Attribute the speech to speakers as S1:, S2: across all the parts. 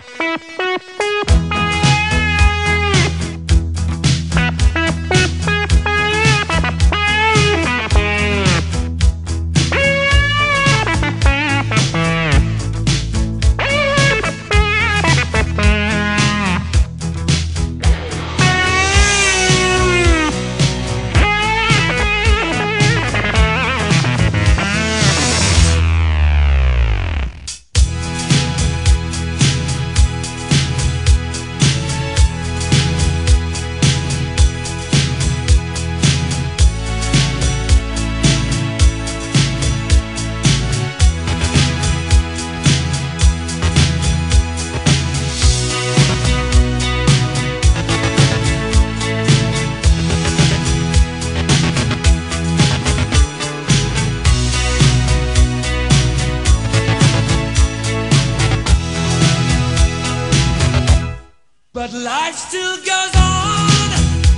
S1: But life still goes on.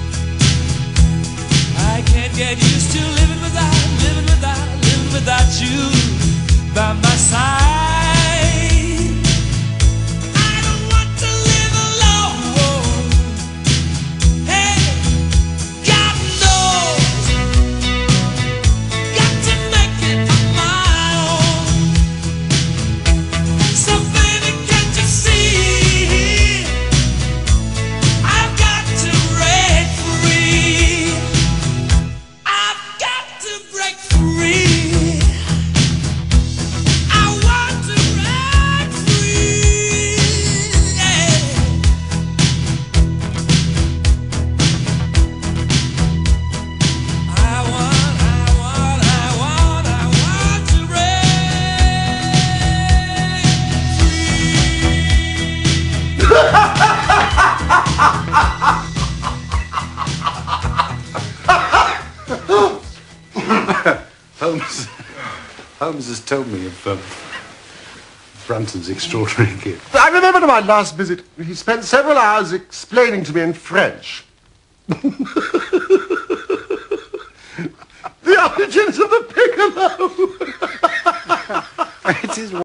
S1: I can't get used to living without you by my side. I don't want to live alone. Hey, God knows, got to make it on my own. So baby, can't you see?
S2: Holmes has told me of Brunton's extraordinary gift.
S3: I remember my last visit, he spent several hours explaining to me in French.